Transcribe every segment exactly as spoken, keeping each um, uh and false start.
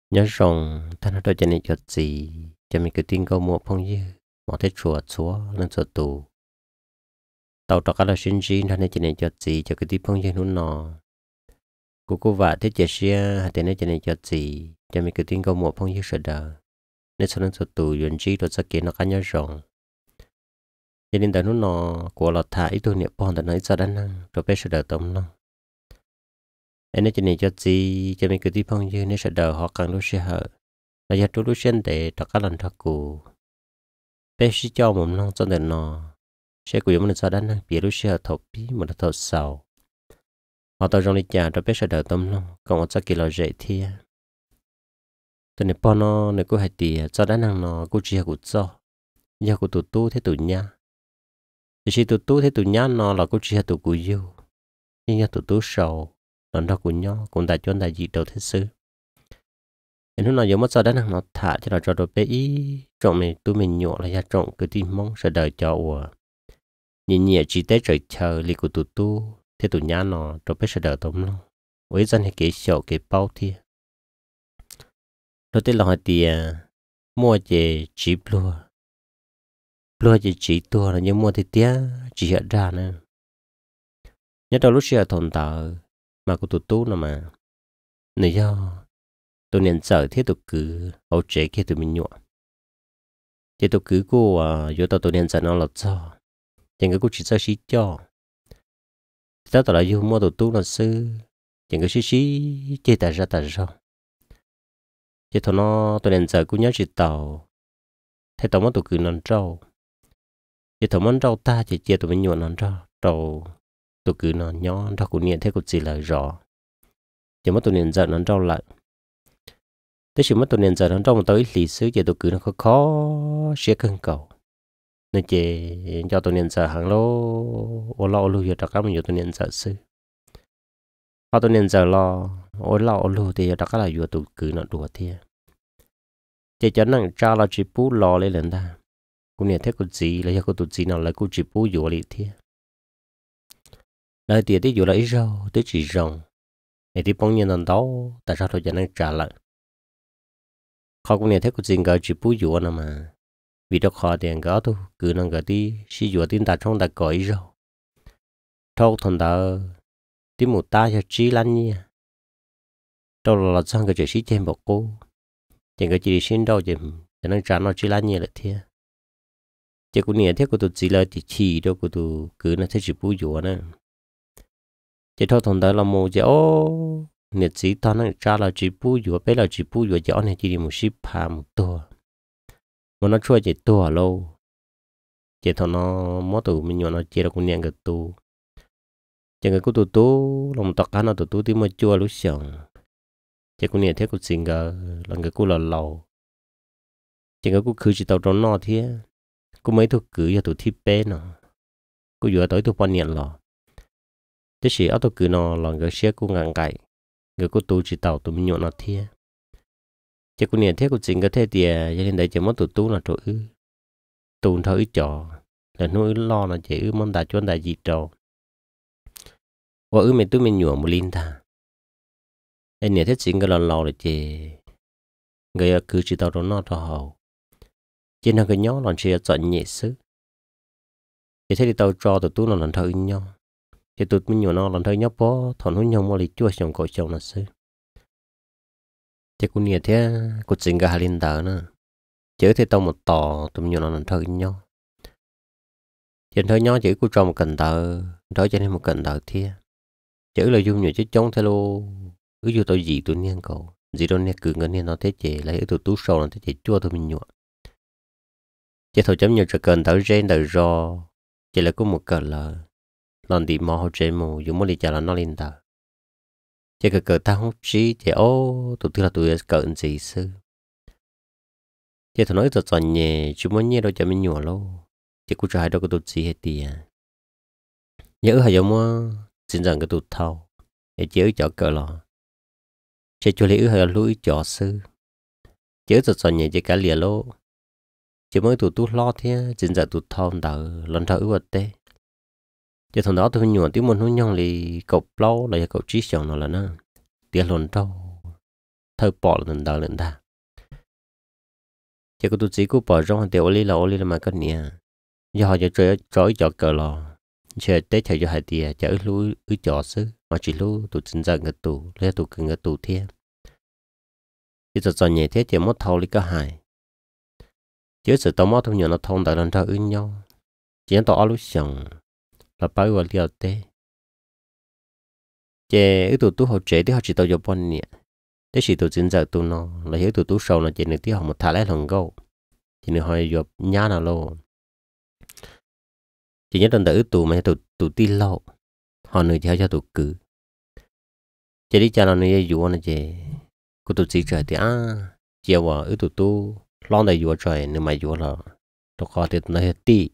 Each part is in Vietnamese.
nhớ rằng ta nói cho nên cho gì cho mình cứ tin câu mua phong như một thế chùa chúa lên chùa tù tàu trọ cả là sinh gì nên cho nên cho gì cho cái tí phong như nó nọ cô cô vợ thế chia sẻ thế nên cho nên cho gì cho mình cứ tin câu mua phong như sợ đời nên cho nên chùa tù yuan chi rồi sẽ kiến nó cá nhớ rằng cho nên tại nó nọ của lọt thả ít tôi niệm phong tại nói sao đắn năng rồi bé sợ đời tổng nó nên cho nên cho gì cho mình cứ tí phong như nên sợ đời họ càng lúc sẽ hở là do tôi lúc xuyên để trọ cả lần trọ cụ bé sĩ cho một non cho nên nó sẽ cũng giống như sao đó nè bị lúc xưa thọ bí mà nó thọ sầu họ tao trong đi chả cho bé sẽ đỡ tâm nó còn ở kia là dễ thiệt cho nên bọn nó nếu có hai tỷ cho đó năng nó cũng chỉ cũng cho giờ cũng tụt tu thế tụt nhá thì khi tụt tu thế tụt nhá nó là cũng chỉ tụt cũng yêu nhưng giờ tụt tu sầu nó đó cũng nhá cũng đại chuyên đại gì đâu thế sư nên nó giống mất cho đó năng nó thả cho nó cho đồ bé ý trọng mình tu mình nhọ là gia trọng cứ tìm mong sẽ đợi cho ủa nhìn nhẹ chỉ tới trời chờ li của tụi tu thế tụi nhá nó cho biết sẽ đỡ tóm lo với dân thì cái sổ cái bao thì rồi tới là hỏi tiền mua về chỉ lúa lúa chỉ chỉ tua là nhưng mua thì tía chỉ hiện ra nè nhớ đâu lúc xưa thôn tờ mà của tụi tu nào mà nếu do tụi nên sợ thế tụi cứ hỗ trợ kia tụi mình nhọ thì tụi cứ cô à vô tao tụi nên sợ nó lọt cho chẳng cái cô chỉ sợ xí cho tao tao lại vô mua đồ tu là sư chẳng cái xí xí chơi ta ra ta ra chỉ thằng nó tôi nên giờ cũng nhớ chỉ tàu thấy tàu mất tụi cứ nón trâu chỉ thằng món trâu ta chỉ chia tụi mình nhuận nón trâu trâu tụi cứ nón nhón trâu cũng niệm thấy cũng chỉ là rõ chỉ mất tụi nên giờ nón trâu lại thế chỉ mất tụi nên giờ nón trâu mà tới lì xứ chỉ tụi cứ nó khó khó xé cân cầu nên chỉ cho tụi nên giờ hàng lô ô lo lưu cho các mình tụi nên giờ sư họ tụi nên giờ lo ô lo lưu thì các là vừa tụi cứ nó đùa thiệt chỉ cho năng cha là chỉ bù lo lên lần ta cũng nhận thấy cái gì là cái tụi gì nào là cũng chỉ bù vừa lại thiệt lời tiền thì vừa lại rồi thì chỉ rong để thì bao nhiêu lần đó tại sao thôi cho năng trả lại họ cũng nhận thấy cái gì cái chỉ bù vừa nào mà vì đó khó tiền gỡ thôi cứ năng cái đi sử dụng tiền ta trong ta gọi rồi thâu thằng ta đi một ta cho chỉ lăn nha đâu là sang cái chuyện sĩ trên một cô chẳng cái chỉ xin đâu chứ cho nên trả nó chỉ lăn nha là thế chỉ cũng nhận thấy của tụi chỉ là chỉ chỉ đâu của tụi cứ nó thấy chỉ bù dùa nè chỉ thâu thằng ta là một chỉ ô nhiệt chỉ tao nó trả là chỉ bù dùa bây là chỉ bù dùa chỉ anh chỉ đi một ship hàng một tua mà nó chua chỉ tua lâu chỉ thằng nó mất tụi mình nhon nó chỉ là cũng nhận cái tu chẳng cái của tụi tu lòng tóc cá nó tụi tu thì mà chua lúc xong chỉ cũng nhận thấy của sinh cái là cái của là lâu chẳng cái của khử chỉ tàu trong nó thế của mấy tụi khử cho tụi thi bé nó của vừa tới tụi quan niệm lò thế chỉ ở tụi khử nó là cái xe của ngang cày cái của tu chỉ tàu tụi mình nhọn nó thế chỉ cũng nhận thấy của sinh cái thế thì gia đình đấy chỉ mất tụi tu là tụi ư tu thôi trò là nuôi lo là chỉ ư mong đại chuyên đại gì trò và ư mình tụi mình nhọn một linh ta anh nhận thấy sinh cái là lò là chỉ người cứ chỉ tàu trong nó cho hậu chỉ là cái nhóm là chỉ chọn nhẹ sức chỉ thấy đi tàu cho tụi tôi là lần thơ nhau chỉ tụi mình nhiều nó lần thơ nhau bó thằng nó nhau mà đi chua xong coi xong là sư chỉ cũng nhiều thế cũng chính cả hai linh đạo nữa chỉ thấy tàu một tò tụi mình nhiều nó lần thơ nhau chỉ thơ nhau chỉ cũng cho một cần tờ đó cho nên một cần tờ thế chữ là dùng nhiều chứ chống thế lô cứ vô tôi gì tụi niên cầu gì đâu nè cứ ngân niên nó thế chế lấy tụi tú sầu nó thế chế chua tụi mình nhọ chỉ thôi chấm nhiều cho cần tờ trên đời ro chỉ là có một cờ là lần đi mò họ trên mù dùng một đi chả là nó lên tờ chỉ cái cờ ta không chỉ chỉ ô tụi tôi là tụi cờ gì sư chỉ thôi nói thật chọn nhẹ chú muốn nhẹ đâu cho mình nhọ lâu chỉ cũng trai đâu có tụi gì hết tiền nhớ hay giống mà xin rằng cái tụi thâu để chế cho cờ lò chỉ cho lấy hơi lúi cho sư chế thật chọn nhẹ chỉ cả lìa lô chỉ mới tụi tôi lo thế chính giờ tụi thâu đỡ lần thâu ước tê chỉ thằng đó tôi nhường tiếng muốn nói nhong thì cậu lâu là cậu trí xong nó là nó tiền lần đâu thơ bỏ lần đầu lần ta chỉ có tụi chỉ cũng bỏ trong tiểu oli là oli là mà cái nè giờ họจะ chơi chơi cho cờ lò chơi tết theo cho hai tia chơi lú ứ trò xứ mà chỉ lú tụi chính dân người tụ lấy tụi cần người tụ thiên bây giờ cho nhẹ thế chỉ mất thâu đi cả hai chứ sự tao mất thông nhiều nó thông tại lần ra ứ nhau chỉ tao lúc xong là bao nhiêu liều tê chế ứ tụi tụi họ chế thì họ chỉ tao cho bọn nè thế chỉ tụi chính dân tụi nó là hiểu tụi tụi sâu là chỉ được tí họ một thả lại thằng gấu chỉ được họ giúp nhá nào luôn chỉ nhớ tuần tới tụ mà tụ tụ ti lâu họ người theo cho tụ cử chỉ đi cha nó người dùa này chứ cô tụ chỉ trời thì à chiều à ở tụ tu lon đầy dùa trời nếu mà dùa là tụ khó thì nó hết ti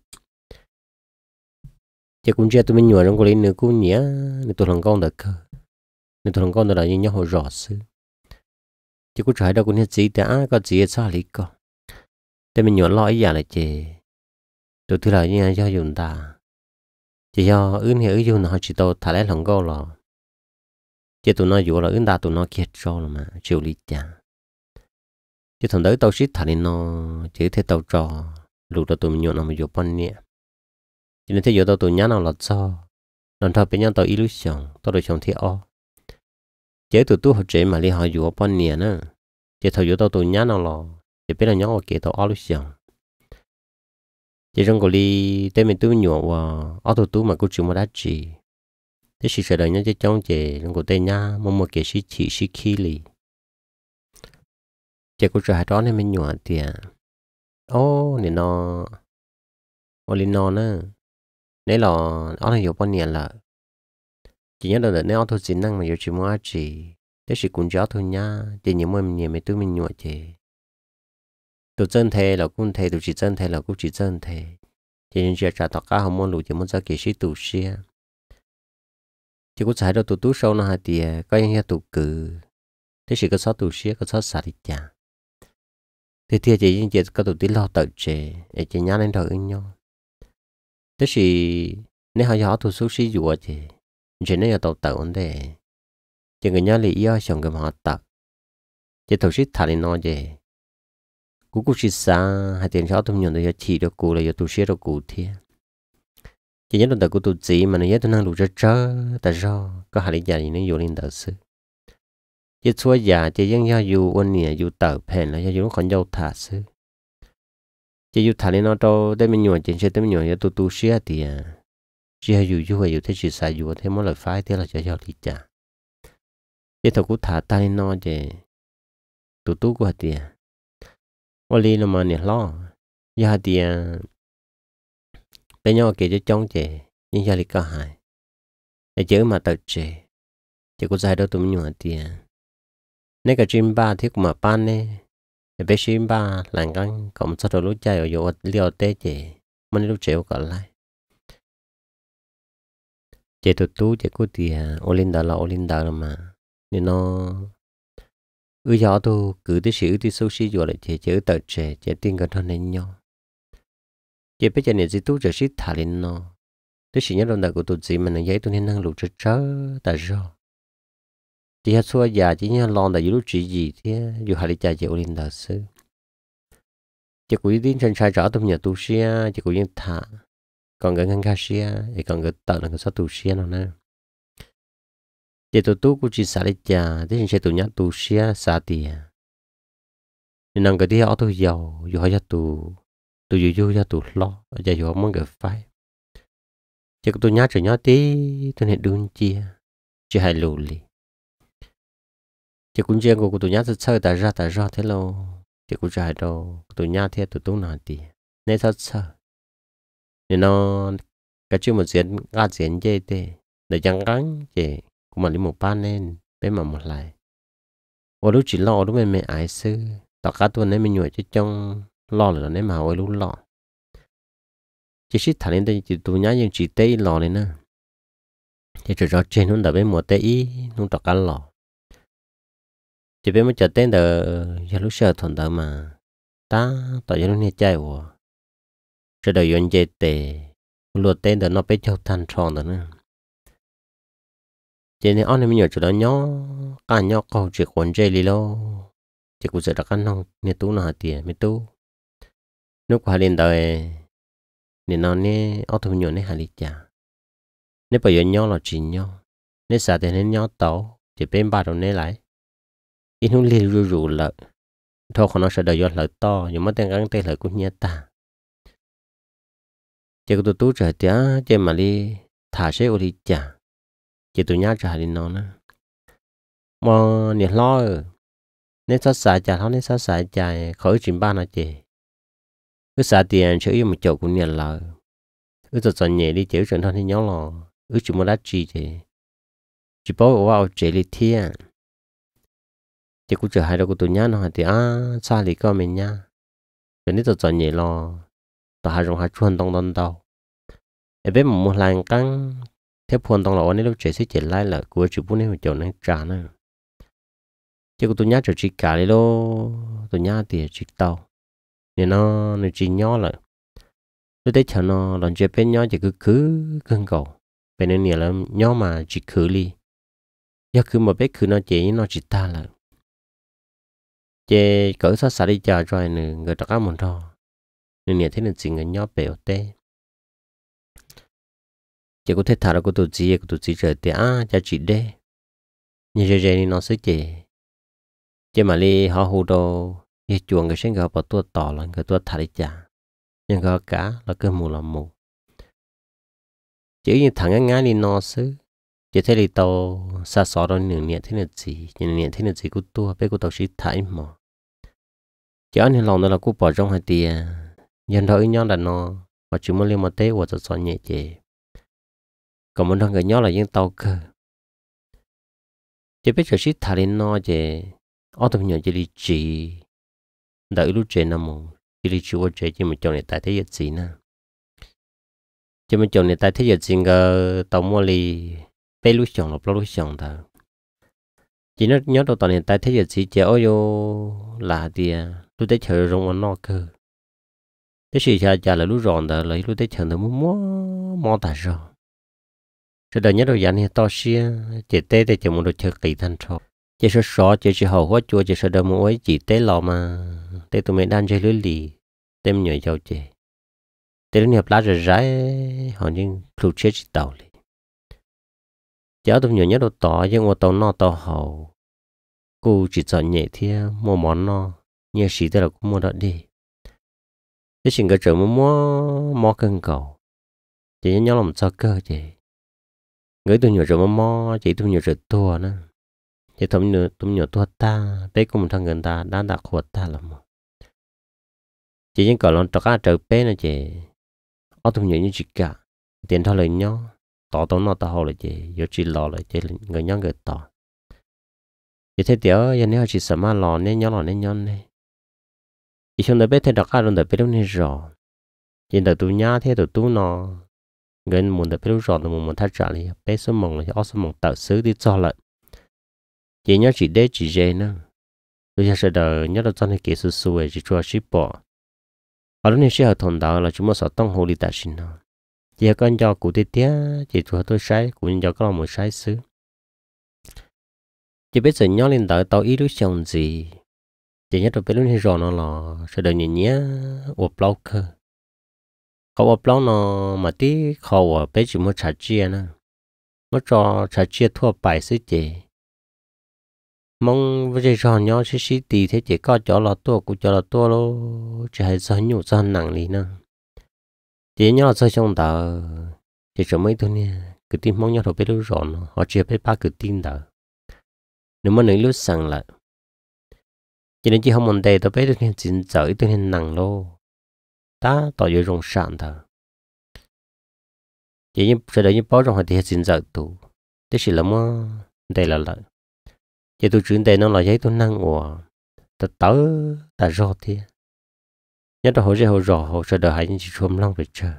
chỉ cũng chưa tụi mình nhồi trong cái này nữa cũng nhớ nên tụi thằng con được cơ nên tụi thằng con được là như nhau hồi rõ xứ chỉ cũng trời đâu cũng hết gì thì à có gì sao lý co để mình nhồi lo ý giả lại chứ tụi thứ là như do dùng ta chỉ do ứng hiểu dùng nó chỉ tao thả lại lòng câu là chỉ tụi nó dụ là ứng ta tụi nó kiệt cho là mà chịu lý chả chỉ thằng đấy tao xít thả lên nó chỉ thế tao cho lúc đó tụi mình nhộn nó mà dụ bắn nhẹ chỉ nên thế dụ tao tụi nhá nào là cho lần sau bên nhau tao illusion tao được chọn thế o chỉ tụi tôi học chế mà đi họ dụ bắn nhẹ nữa chỉ thằng dụ tao tụi nhá nào là chỉ biết là nhá ở kia tao illusion chỉ trong cái li tên mình tôi nhổ và ở tụi tôi mà cô chịu mà đã chỉ thế sự sẽ đợi nhá chứ trong chỉ trong cái tên nhá một một cái sĩ chỉ sĩ khí li chỉ cô chờ hai đó nên mình nhổ thì ô nên nó ô li nó nữa nếu là ở đây có bao nhiêu là chỉ nhớ được nếu ở thôi chỉ năng mà yêu chịu mà chỉ thế sự cũng giáo thôi nhá chỉ những mình nhiều mấy tôi mình nhổ chỉ tụi chân thế là cũng thế tụi chỉ chân thế là cũng chỉ chân thế chỉ những chuyện trả tất cả họ muốn lụi chỉ muốn ra kỳ sĩ tụi xe chỉ có chạy đâu tụi tụi sâu nó hai tiề có những nhà tụi cử thế chỉ có sáu tụi xe có sáu xả đi chả thế thì chỉ những chuyện có tụi tí lo tự chế để chỉ nhá lên đầu ứng nhau thế chỉ nếu họ họ tụi số sĩ dùa thì chỉ nếu tàu tàu vấn đề chỉ người nhá lý do xong cái họ tập chỉ tụi sĩ thả lên nó gì cú cú chỉ xa hai tiền sáu tụi nhận được chỉ được cú là do tụi xe được cú thiệt chỉ nhớ được cú tụi gì mà nó nhớ tụi năng lụt trơ tại do có hai lý do gì nó vô lên đầu sư chỉ xua già chỉ dân do dù ôn nhẹ dù tờ phèn là do dù nó còn dâu thả sư chỉ dù thả lên nó đâu để mình nhồi trên xe để mình nhồi cho tụi tụi xe thì chỉ hay dù dù hay dù thế chỉ xài dù thế mỗi lời phái thế là cho cho lý trả chỉ thằng cú thả ta lên nó thì tụi tụi của tiền ô li nó mà nè lo giờ thì bây giờ kể cho trong trẻ nhưng giờ thì có hại để chữ mà tự trẻ chỉ có dài đâu tụi mình nhọn tiền nếu cái chim ba thì cũng mà ban nè để bé chim ba làm căng cũng sau đó lúc chạy ở chỗ liều té trẻ mình lúc trẻ còn lại trẻ tụi tú trẻ có tiền ô linh đào là ô linh đào mà nên nó ư gió tôi cứ tới sự đi sâu xí rồi lại chế chế tờ chế chế tin gần hơn nên nhau chế bây giờ này chỉ tu chế sĩ thả lên nó tới sự nhớ đồng đại của tụi gì mà nó giấy tôi nên năng lụt chết chớ tại do chỉ hết xua già chỉ nhớ lon tại lúc chỉ gì thế dù hai lý cha chế lên đạo sư chế của tin chân sai rõ tôi nhớ tu xia chế của những thả còn gần gần ca xia thì còn gần tờ là cái số tu xia nào nè để tụi tôi cũng chỉ xả đi chả thế nên tụi nhát tụi xia xả tiền nên năng cái đi ở tụi giàu dù họ cho tụi tụi dù dù cho tụi lo giờ dù họ muốn gặp phải chỉ có tụi nhát chỉ nhát tí tôi nên đun chia chỉ hai lù lì chỉ cũng riêng của tụi nhát chơi tại ra tại ra thế lâu chỉ cũng chạy đâu tụi nhát thế tụi tôi nào thì nên thật sợ nên nó cái chuyện một chuyện ngã chuyện gì thế để chẳng gắng chỉ cũng mà đi một ban nên bên mà một lại ở lúc chỉ lo lúc mình mình ai sư tất cả tuần này mình nhồi chứ trong lo là nên mà ở lúc lo chỉ xích thằng lên đây chỉ tụi nhá nhưng chỉ tây lo này nè chỉ cho rõ trên nó đã bên một tây nó tất cả lo chỉ bên một chợ tên đờ giờ lúc sợ thuận đờ mà ta tại giờ lúc này chạy của cho đời yon dễ tệ luật tên đờ nó bé châu thanh tròn đờ nữa chỉ nên anh em nhớ chỗ đó nhó cả nhó câu chuyện quan chơi đi lo chỉ cũng sẽ đặt ăn nông nè tú nó tiền mấy tú lúc qua lên đời nè nó nè ở thùng nhỏ nè hà lì chả nè bây giờ nhau là chỉ nhau nè xả thì nè nhau tàu chỉ bên ba đầu nè lại ít hôm lì rù rù lợ thôi còn nó sẽ đợi giọt lợ to nhưng mà tên gắn tên lợ cũng nhẹ ta chỉ có tụi tú trời tía chỉ mà đi thả xe ô đi chả chỉ tụi nhá trả đi nó nữa mà nè lo nè sát xài chả nó nè sát xài chả khỏi chuyện ba nó chị cứ xả tiền chứ yêu một chỗ cũng nè lợ cứ tụi chọn nhẹ đi chịu chuyện thôi thì nhớ lo cứ chỉ muốn đắt chi chị chỉ bảo vào chị đi thiên chỉ cũng chờ hai đứa của tụi nhá nó thì à xa lì con mình nha cho nên tụi chọn nhẹ lo tụi hai rong hai chuan đông đông đâu em biết một làng căng theo phun đông lỗ nên lúc trẻ sẽ chạy lại là của chủ bún nên chỗ này trả nữa chỉ của tụi nhá chờ chỉ cả đi lô tụi nhá thì chỉ tàu nên nó nó chỉ nhỏ lại lúc đấy chờ nó lần chơi bên nhỏ chỉ cứ cứ cưng cầu bên này nhiều lắm nhỏ mà chỉ cứ đi giờ cứ một bé cứ nó chỉ nó chỉ ta là chế cỡ sao xả đi chờ rồi nữa người ta có muốn thôi nên nhiều thế nên chỉ người nhỏ bèo tê chỉ có thể thả ra của tụi chị của tụi chị trời thì à cho chị đê như vậy vậy nó sẽ chị chứ mà đi họ hù đồ như chuồng cái sinh gặp tua tỏ là người tua thả đi chả nhưng gặp cả là cơ mù là mù chỉ như thằng ngắn ngắn đi nó xứ chỉ thấy đi tàu xa xỏ rồi nửa nhẹ thế này gì nhưng nhẹ thế này gì của tua bé của tàu sĩ thải mà chỉ anh lòng đó là của bỏ trong hai tiền nhân thôi nhau là nó mà chỉ muốn liên một tế của tàu nhẹ chị còn muốn thằng người nhỏ là những tàu cơ chỉ biết cho sĩ thải đi nó chị ở tụi nhỏ chỉ đi chỉ đợi lúc chơi nằm mù chỉ đi chịu chơi chỉ một chỗ này tại thế gì nè chỉ một chỗ này tại thế gì ngờ tàu mua li bé lúc chồng là lúc chồng thôi chỉ nó nhớ đầu tàu này tại thế gì chỉ ở vô là thì lúc đấy chờ rong nó cơ thế thì cha cha là lúc ròn đó lấy lúc đấy chờ nó mua mua tài rồi cho đời nhớ đầu dàn thì to xia chỉ tê để chờ một đồ chờ kỳ thanh thôi chỉ sợ sợ chỉ chỉ hậu hóa chua chỉ sợ đâm mũi chỉ té lò mà té tụi mình đang chơi lưới lì tem nhồi dầu chè té nó nhập lá rồi rải họ nhưng lụt chết chỉ tàu lì cháu tụi nhỏ nhớ đồ tỏ nhưng mà tàu no tàu hậu cô chỉ chọn nhẹ thì mua món no nhẹ xí thế là cũng mua đó đi thế chỉ cái chỗ mua mua mua cân cầu chỉ nhớ làm sao cơ chứ người tụi nhỏ chỗ mua mua chỉ tụi nhỏ chỗ tua nữa chỉ tụi nhỏ tụi nhỏ tua ta bé cũng thằng người ta đã đặt khuất ta là một chỉ những cái lon trọc á trời bé này chị ở tụi nhỏ như chị cả tiền thôi lời nhau tỏ tao nó tao là chị giờ chỉ lo là chị người nhau người tỏ chỉ thấy tiểu giờ nếu chỉ sợ mà lo nên nhau lo nên nhau này chỉ trong đời bé thấy đặc á trong đời bé lúc này rõ chỉ đời tụi nhá thế tụi tú nó người muốn đời bé lúc rõ tụi muốn thay trả lại bé số mong là ở số mong tạo xứ đi cho lại chỉ nhớ chỉ để chỉ dễ nữa bây giờ sẽ đợi nhớ được cho nên kỹ sư xuôi chỉ cho ship bỏ ở lúc này sẽ hợp同đạo là chúng ta sẽ tông hồ đi tại xin nó chỉ có cho cụ tiết tía chỉ cho tôi sai cũng cho có một sai xứ chỉ biết giờ nhớ lên đợi tao ý đối chồng gì chỉ nhớ được biết lúc này rồi nó là sẽ đợi nhẹ nhẹ ở bao cơ có ở bao nó mà tí khâu ở bé chỉ muốn trả chia nè muốn cho trả chia thua bài xứ chị mong bây giờ nhau xí xí tì thế chỉ có cho là tua cũng cho là tua lô chỉ hay sao nhủ sao nặng đi nè chỉ nhau sao trong tờ chỉ cho mấy thứ này cứ tin mong nhau thôi biết lúc rồi họ chưa biết ba cứ tin tờ nếu mà nói lúc sang lại chỉ nên chỉ không muốn để tao biết được nên chính giới tôi nên nặng lô ta tỏ vô rong sạn tờ chỉ như sẽ đợi như bao trong họ thì chính giới tụ thế chỉ là mà đây là lợi chỉ tôi chuyển đây nó là giấy tôi năng của ta tớ ta rõ thì nhất là hồi giờ hồi rõ hồi sẽ đợi hai những chỉ chôm long về chờ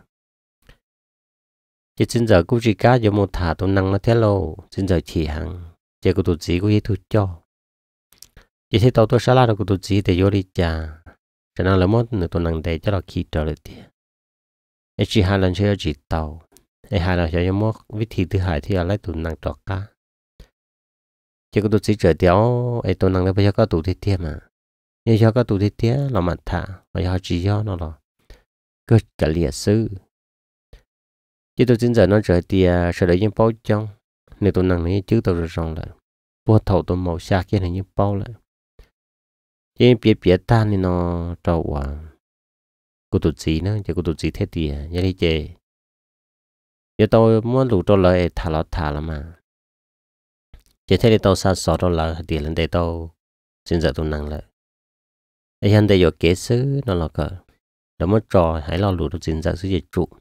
chỉ xin giờ cũng chỉ cá cho một thả tôi năng nó thế lâu xin giờ chỉ hàng chỉ của tôi chỉ có giấy tôi cho chỉ thấy tao tôi xả la được của tôi chỉ để vô đi chả cho nên là mốt nữa tôi năng để cho nó khi trở lại thì chỉ hai lần chơi chỉ tàu hai lần chơi mốt viết thi thứ hai thì lấy tôi năng trọ cá chỉ có tôi chỉ chờ đéo ấy tôi năng bây giờ có tụ thì thêm mà nhưng cho các tụ thế tía là mặt thả và cho chỉ do nó là cơ cả liệt sư chứ tôi chính giờ nó trở tia sợ đấy những bao trong nếu tôi nặng này chứ tôi rồi rong lại bùa thầu tôi màu xa kia này những bao lại chứ bịa bịa ta nên nó trâu à cô tụt gì nữa chứ cô tụt gì thế tia như thế chứ giờ tôi muốn lù cho lại thả lọt thả là mà chỉ thế thì tôi sao sợ đó là tiền lên đây tôi xin giờ tôi nặng lại ấy hiện tại giờ kế sứ nó là cỡ đó mới trò hãy lo lù tôi xin giờ sử dụng trụ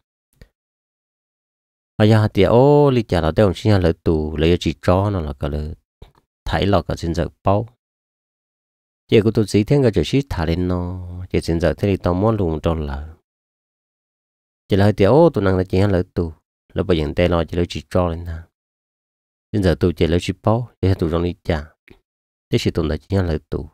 ở nhà thì ô lý trả là tôi không xin lợi tù lấy chỉ cho nó là cỡ là thấy là cỡ xin giờ bao chỉ có tôi chỉ thêm cái chữ shit thả lên nó chỉ xin giờ thế thì tôi muốn lù cho là chỉ là thì ô tôi năng là chỉ lợi tù là bây giờ tên nó chỉ lấy chỉ cho lên nè xin giờ tôi chỉ lấy chỉ bao để tôi trong lý trả thế thì tôi là chỉ lợi tù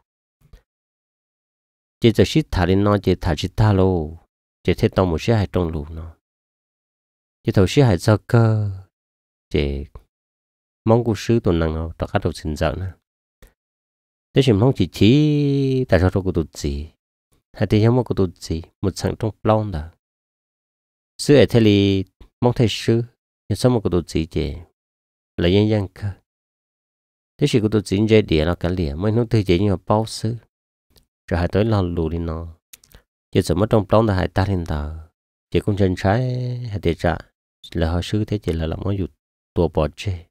chỉ giờ shit thả lên nó chỉ thả chỉ thả lô chỉ thế tao một些hay trong lù nó chỉ thầu些hay sao cơ chỉ mong cụ sư tôi năng nó các đồ xin giờ nữa thế thì mong chỉ chỉ tại sao tôi có tụt gì hay thì không có tụt gì một sáng trong plong đó sư ở thế thì mong thầy sư nhưng sao mà có tụt gì chứ là dân dân cơ thế thì có tụt gì dễ địa nó cả liền mới nói thầy chỉ như bao sư rồi hai tới lo lù đi nó chỉ sợ mất trong plong là hai ta lên tờ chỉ cũng chân trái hay để trả là họ sư thế chỉ là làm món dụ tua bỏ chê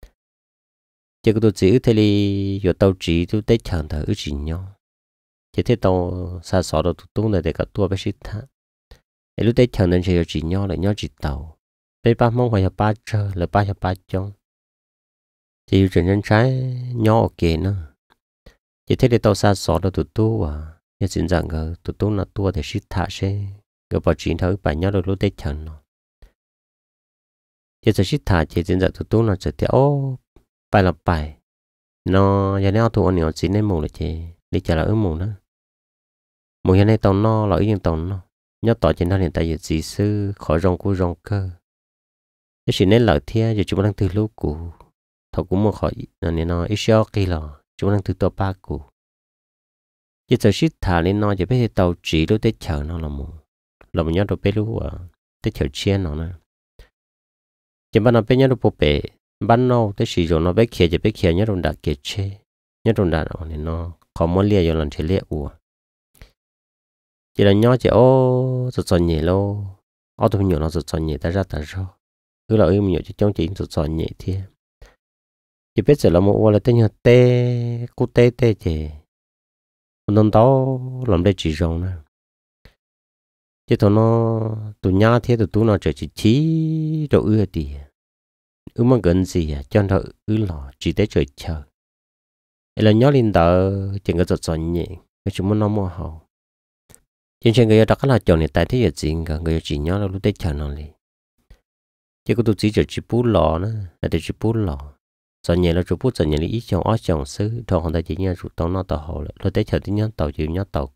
chỉ có tôi chỉ thế thì giờ tàu chỉ tôi tới chẳng thở ứ chỉ nhau chỉ thế tàu xa xỏ đồ tụt tung này để cả tua bé xịt thả để lúc tới chẳng nên chỉ chỉ nhau lại nhau chỉ tàu bé ba mong phải ba chờ là ba ba trong chỉ chuyển chân trái nhau ok nữa chỉ thế thì tàu xa xỏ đồ tụt tu à nhưng xin rằng cái tụt tu là tua để xịt thả xe cái bỏ chỉ thở bài nhau được lúc tới chẳng nó chỉ sẽ xịt thả chỉ xin rằng tụt tu là sẽ theo bài là bài nó giờ này tụi anh nhỏ chỉ nên mù là chị đi chợ là ở mù nữa mù giờ này tàu nó là ở yên tàu nó nhớ tỏ trên đó hiện tại giờ chỉ sư khỏi rong cu rong cơ cái chuyện nên lợi thế giờ chúng đang từ lúc cũ thầu cũng một khỏi nên nó ít xíu kia là chúng đang từ tàu ba cũ giờ giờ shit thả lên nó giờ bây giờ tàu chỉ lúc tới chợ nó là mù là mình nhớ đồ bé lúc à tới chợ chiên nó nữa chỉ bắt nó bé nhớ đồ bộ bể ban nô tới sử dụng nó bé kia chỉ bé kia nhớ đồng đạt kia chế nhớ đồng đạt nó nên nó không muốn lia rồi lần chế lia ủa chỉ là nhớ chỉ ô sụt sọt nhẹ lô ô tôi nhiều nó sụt sọt nhẹ ta ra ta ra cứ là em nhiều chỉ trong chỉ sụt sọt nhẹ thế chỉ biết sẽ là một ô là tên nhớ tê cú tê tê chế nó đó làm đây chỉ rong nè chỉ thôi nó tụi nhá thế tụi tụi nó chỉ chỉ chỉ rồi ưa đi ư mà gần gì à cho nó ư lò chỉ để chơi chờ là nhớ linh tờ chuyện cái giật giật nhẹ cái chúng nó mua hậu trên trên người đó là chọn này tại thế giờ gì cả người chỉ nhớ là lúc đấy chờ nó đi chỉ có tụi chỉ chờ chỉ bút lò nữa là để chỉ bút lò giật nhẹ là chỉ bút giật nhẹ là ít chọn ở chọn xứ thôi còn tại chỉ nhớ rụt tao nó tao hậu là lúc đấy chờ tí nhớ tàu chịu nhớ tàu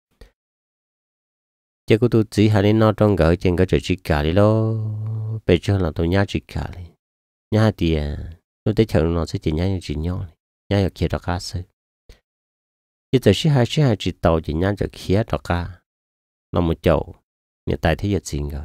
chỉ có tụi chỉ hay nó trong gửi trên cái chờ chỉ cả đi lo bây giờ là tụi nhớ chỉ cả đi nhá thì lúc đấy chờ nó sẽ chỉ nhá như chỉ nhau nhá ở kia đó cá sấu bây giờ chỉ hai chỉ hai chỉ tàu chỉ nhá ở kia đó cá là một chậu hiện tại thế giờ gì rồi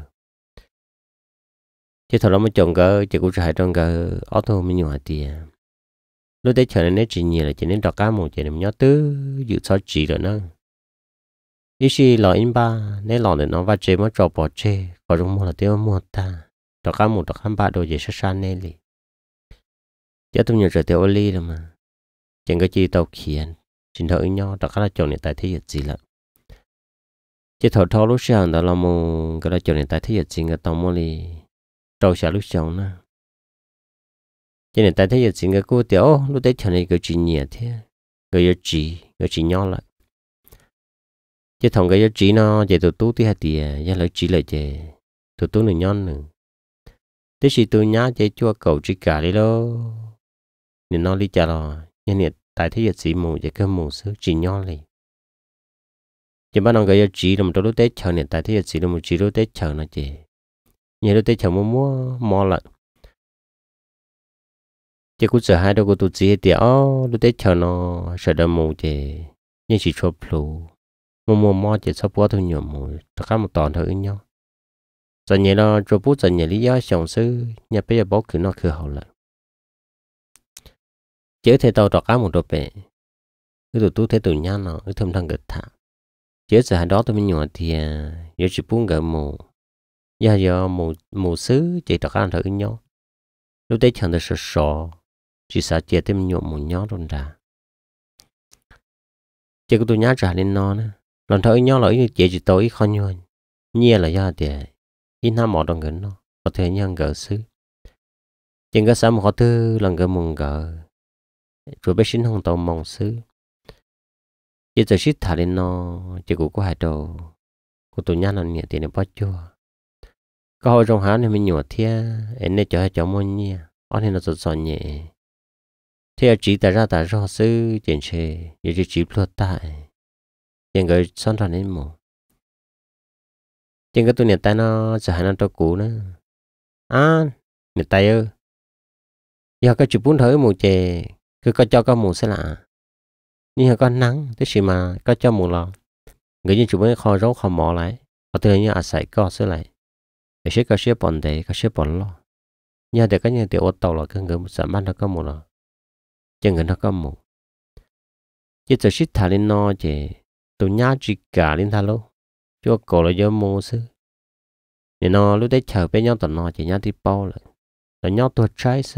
chỉ thằng nó một chậu cái chỉ cũng chỉ hai trong cái ô tô mình nhiều tiền lúc đấy chờ nên chỉ nhiều là chỉ nên đó cá một chỉ nên nhớ tứ dự sao chỉ rồi nữa ý chỉ là in ba nên lò để nó va chế mất trò bỏ chế có trong mua là tiêu mua ta đó cá một đó cá ba đồ gì sát san nên đi chứ tôi nhớ rồi tiêu ly rồi mà chẳng có chi tàu khiển chính thợ nhau đó là chỗ này tại thế gì là chứ thợ thâu lúc sáng đó là một cái là chỗ này tại thế gì người tao mua đi trâu xả lúc sáng nữa cho nên tại thế gì người cô tiểu lúc đấy chỗ này cái chuyện nhẹ thế người chỉ người chỉ nhau lại chứ thằng cái chỉ nó về tụi tú thì hai tiền giờ lại chỉ lại về tụi tú nữa nhon nữa thế thì tôi nhá chơi chua cầu chỉ cả đi đó nên nó đi chả rồi nhưng hiện tại thế giờ chỉ mù chỉ cái mù sứ chỉ nhon này chỉ bắt đầu cái chỉ làm lúc tết chờ hiện tại thế giờ chỉ làm một chỉ lúc tết chờ nó chỉ nhiều lúc tết chờ mua mua mò lại chỉ cũng sợ hai đâu có tụi chỉ thì ó lúc tết chờ nó sợ đâm mù chỉ nhưng chỉ cho plu mua mua mua chỉ cho bữa thôi nhiều mua tất cả một toàn thôi nhau giờ nhẹ nó cho bút giờ nhẹ lý do sống sư nhà bây giờ bố cứ nó cứ hậu lại chế thế tàu tất cả một đồ bể cái tụi tôi thấy tụi nhau nó cái thầm thằng gật thả chế giờ hai đó tôi mới nhỏ thì giờ chỉ muốn gỡ mù giờ giờ mù mù xứ chỉ tất cả thôi nhau lúc đấy chẳng được sợ sợ chỉ sợ chế thêm nhiều mù nhỏ rồi ra chế của tụi nhau trả lên nó nữa lần thôi nhau là ý chế chỉ tối không nhau nhẹ là do thì ít năm mỏ đồng gần nó có thể nhân gỡ xứ trên cái xã một họ tư lần gỡ mùng gỡ rồi bé xin hông tàu mong xứ chỉ giờ shit thả lên nó chỉ cũng có hai đồ của tụi nhau là nhẹ tiền để bắt chua có hồi trong háo này mình nhọ thia em này cho hai cháu môn nhẹ ở đây nó rất giỏi nhẹ thế chỉ ta ra ta ra xứ tiền xe giờ chỉ chỉ plot tại những người son ra đến mù trên cái tụi này tay nó sẽ hay nó cho cũ nữa à này tay ơi giờ cái chụp bốn thở mù chè cứ có cho có mù sẽ lạ nhưng mà có nắng thế gì mà có cho mù lò người như chụp mấy kho rau kho mỏ lại ở từ như à sải co sẽ lại để sẽ có sẽ bòn để có sẽ bòn lo nhưng để có những tiểu ô tô là cái người sản bán nó có mù lò chân người nó có mù chỉ giờ shit thả lên nó chè tụi nhá chỉ cả lên thà luôn cho cổ là do mù sư để nó lúc đấy chờ bên nhau tụi nó chỉ nhá đi bao lại tụi nhau tôi trái sư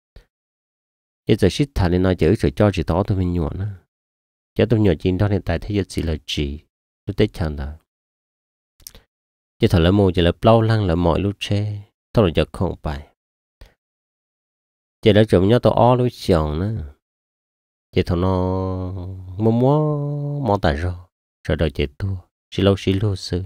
bây giờ shit thà lên nói chữ rồi cho chị tỏ tụi mình nhuận á cho tụi nhỏ chín đó hiện tại thế giờ chỉ là chỉ lúc tết chẳng đó chỉ thằng lớn mù chỉ là bao lăng là mọi lúc che thôi là giờ không phải chỉ là chụp nhau tụi ó lúc chồng nữa chỉ thằng nó mua mua món tài rồi rồi đợi chị tua chỉ lâu xí lâu sư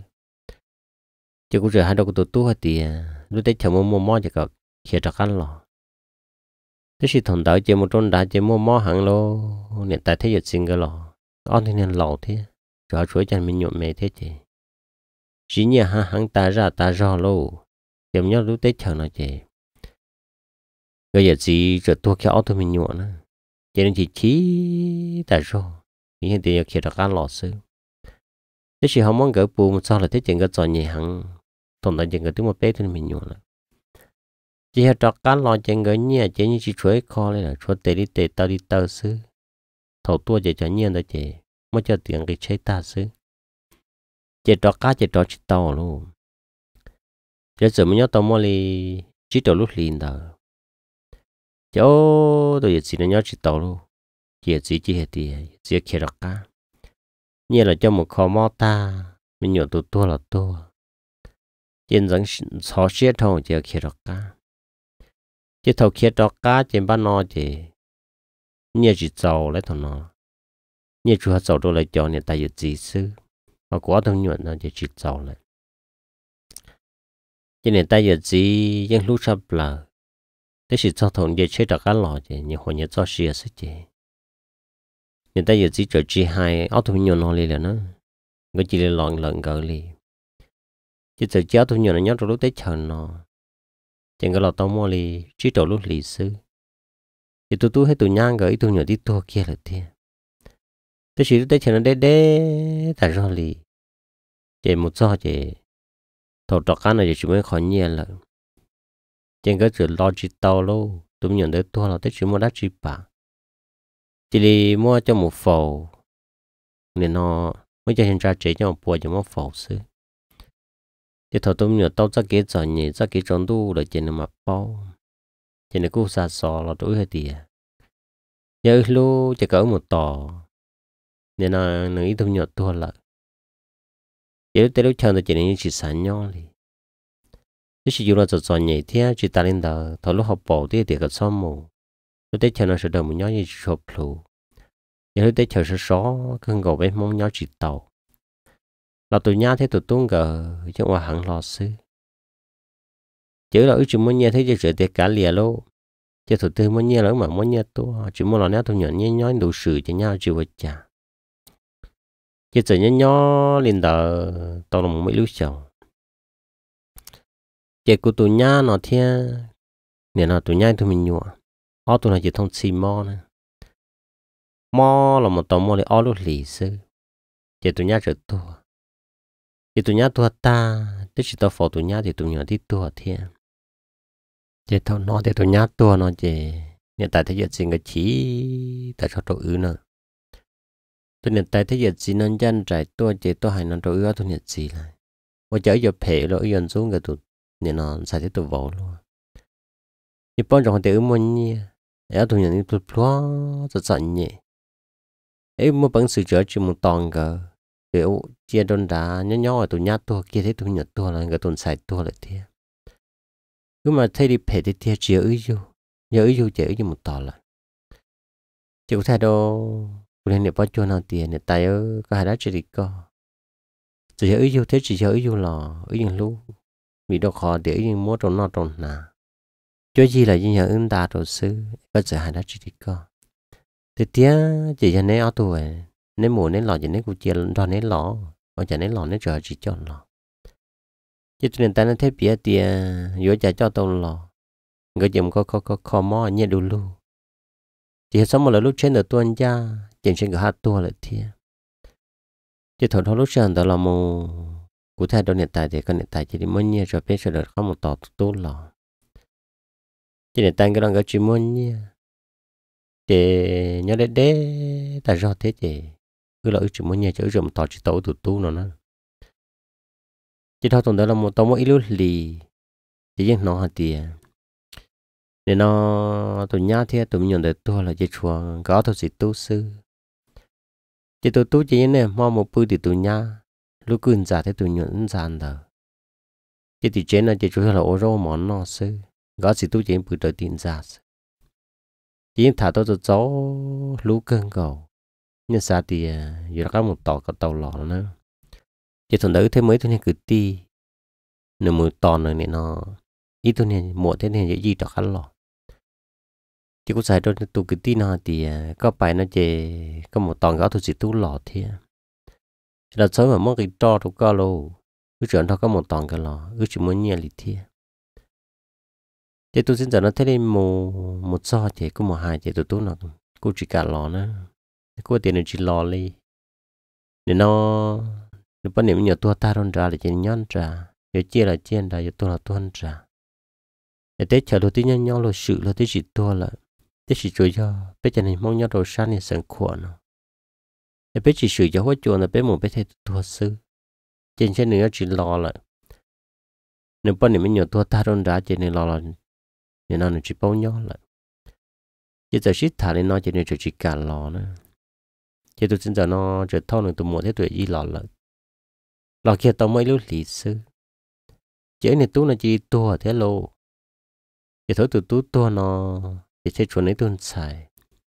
chỉ cũng rồi hai đứa của tụi tua thì lúc tết chờ mua mua món chỉ có khi cho ăn lò thế thì thằng đó chỉ một trong đã chỉ mua mỏ hàng lô hiện tại thế giờ xin cái lò on thì nên lò thế cho chuối cho mình nhuộm mề thế chứ chỉ nhà hàng hàng ta ra ta ra lô tìm nhau lúc tết chờ nó chứ bây giờ chỉ cho tôi kéo tôi mình nhuộm nữa cho nên chỉ chỉ ta ra hiện tại khi đó ăn lò sư thế thì họ muốn gỡ bù một sao là thế chuyện cái trò nhẹ hàng thằng đó chuyện cái tiếng một bé thì mình nhuộm nữa chỉ là trò cá lò trên người nhẹ chỉ như chỉ chuối kho này là chuối tê đi tê tao đi tao xứ thầu tua chỉ cho nhiên đó chị mới cho tiền cái chế ta xứ chỉ trò cá chỉ trò chỉ tao luôn chỉ giờ mới nhớ tao mua li chỉ trò lúc liền đó chỗ tôi chỉ nhớ chỉ tao luôn chỉ chỉ chỉ hết thì chỉ khi trò cá như là cho một kho mò ta mình nhớ tụt tua là tua trên dẫn xóa xe thôi chỉ khi trò cá chỉ thầu kia cho cá trên bán nó chỉ nhiều chỉ giàu lấy thằng nó nhiều chủ họ giàu đôi lại cho nên tại vì gì sư mà quá thông nhuận nó chỉ chỉ giàu lại cho nên tại vì gì những lúc sắp là thế thì cho thằng gì chế được cá lò chỉ nhiều hồi nhiều cho xia sức chỉ nên tại vì gì cho chỉ hai áo thông nhuận nó liền là nó người chỉ là lọn lợn gỡ liền chỉ cho cháu thông nhuận nó nhớ trong lúc tết chờ nó chẳng có là tao mua li chỉ đầu lúc lì sư thì tụi tôi hay tụi nhang gửi tụi nhỏ đi tua kia là thế tôi chỉ tới chờ nó đế đế tại sao lì chỉ một số chỉ thầu trọ cá này chỉ mới khỏi nhẹ là chẳng có chuyện lo chỉ tao luôn tụi nhỏ tới tua là tới chỉ mua đắt chỉ bả chỉ đi mua cho một phẩu nên nó mới cho hiện ra chỉ cho một bùa cho một phẩu sư thì thầu tôm nhựa tao chắc cái giờ nhỉ chắc cái tròn tu là trên mà bao trên này cũng xa xò là tối hơi tìa giờ lu chỉ cỡ một tò nên là người tôm nhựa tua lại giờ tới lúc chờ là chỉ nên chỉ sản nhau đi thế chỉ là giờ giờ nhỉ thế chỉ ta lên đó thầu lúc học bỏ thì để cái xóm mù lúc tới chờ nó sẽ đợi một nhau như chụp lù giờ lúc tới chờ sẽ xó cứ ngồi bên mong nhau chỉ tàu là tụi nhá thấy tụi tuôn gờ chứ mà hẳn lo xứ chứ là chỉ muốn nghe thấy cho chuyện để cả lìa luôn chứ tụi tôi muốn nghe lắm mà muốn nghe tôi chỉ muốn là nét tụi nhỏ nhớ nhói đủ sự cho nhau chịu vật trả chứ tụi nhớ nhó lên đờ tao là một mấy lúc sau chứ của tụi nhá nó thế nên là tụi nhá tụi mình nhọ ó tụi này chỉ thông xì mò nè mò là một tàu mò để ở lúc lì sư chỉ tụi nhá trở tua chỉ tụi nhá tua ta tức chỉ tao phò tụi nhá thì tụi nhỏ đi tua thiên chỉ tao nói để tụi nhá tua nó chỉ hiện tại thế giờ gì cái chỉ tại sao tụi ư nữa tụi hiện tại thế giờ gì nó dân trải tua chỉ tao hay nó tụi ư tụi hiện gì là我只要陪了，人中个都，你那才得都忘了。一般人得么呢？要同人都plan 就真呢。ấy mua bằng sự chở chỉ một tòn cái kiểu chia đôn đá nhỏ nhỏ ở tụi nhát tua kia thấy tụi nhát tua là cái tụi xài tua lại thế cứ mà thấy đi phe thì thế chỉ ở yêu nhớ yêu chỉ ở yêu một tòn là chỉ có thay đâu lên để bắt cho nào tiền để tay ở cái hai đó chỉ đi co chỉ ở yêu thế chỉ ở yêu là ở yêu luôn vì đâu khó để yêu mua trong nó trong nà cho gì là như nhà ứng đa đồ sư có chỉ hai đó chỉ đi co thì tía chỉ cho nên ở tuổi nên mùa nên lò chỉ nên cũng chia đo nên lò ở chả nên lò nên chờ chỉ chọn lò chỉ tụi ta nên thấy bia tía vừa chả cho tao lò người chồng có có có có mò nhẹ đủ luôn chỉ sống một lần lúc trên được tuần cha trên trên cái hạt tua lại tía chỉ thổi thổi lúc trên đó là một cụ thể đó hiện tại thì con hiện tại chỉ đi muốn nhẹ rồi biết rồi được có một tọt tốt lò chỉ hiện tại cái đó cái chỉ muốn nhẹ để nhớ đến đấy tại do thế thì cứ lợi chỉ muốn nhớ chữ rồi một tỏ chỉ tàu từ tu nó nữa chỉ thao tuần đó là một tàu mỗi lúc lì chỉ riêng nó hạt tiền để nó tụi nhá thế tụi mình nhận được tu là chỉ chuồng có thôi chỉ tu sư chỉ tu tu chỉ này mò một bữa thì tụi nhá lúc cứ giả thế tụi nhận giàn đó chỉ thì trên là chỉ chủ yếu là ô rô món nó sư có chỉ tu chỉ bữa đầu tiên giả chỉ thả tôi cho cháu lú cơn cầu nhưng sao thì giờ có một tàu có tàu lò nữa chỉ thuần đấy thêm mấy thứ này cứ ti nửa một tòn rồi này nó ít thứ này mua thế này dễ gì đó khá lò chỉ có xài đôi tụ cứ ti nó thì có bài nó chỉ có một tòn gạo thôi chỉ tú lò thế là sớm mà mong cái trò thuộc cao lô cứ chuyện đó có một tòn cái lò cứ chỉ muốn nhẹ lì thế thì tôi xin giờ nó thấy đi một một so thì có một hai thì tôi tôi nó cô chỉ cả lò nữa cô tiền nó chỉ lò đi để nó nó bắt niệm nhiều tua taron ra là chỉ nhon ra giờ chia là chia ra giờ tua là tuân ra để tết chờ đầu tiên nhau nhau là sự là tết chỉ tua là tết chỉ chơi cho bé cho nên mong nhau đồ sáng thì sẵn khuẩn để bé chỉ sự cho hỗ trợ là bé một bé thấy tua sư trên trên nữa chỉ lò lại nếu bắt niệm nhiều tua taron ra chỉ nên lò là nên nó chỉ bao nhiêu lại chỉ giờ shit thả lên nó chỉ nên chỉ cả lò nữa chỉ tôi xin giờ nó chỉ thao nữa tôi muốn thế tuổi gì lò lại lò kia tao mấy lúc lý sư chỉ này tú nó chỉ tua thế lô chỉ thôi từ tú tua nó chỉ sẽ chuẩn lấy tuần xài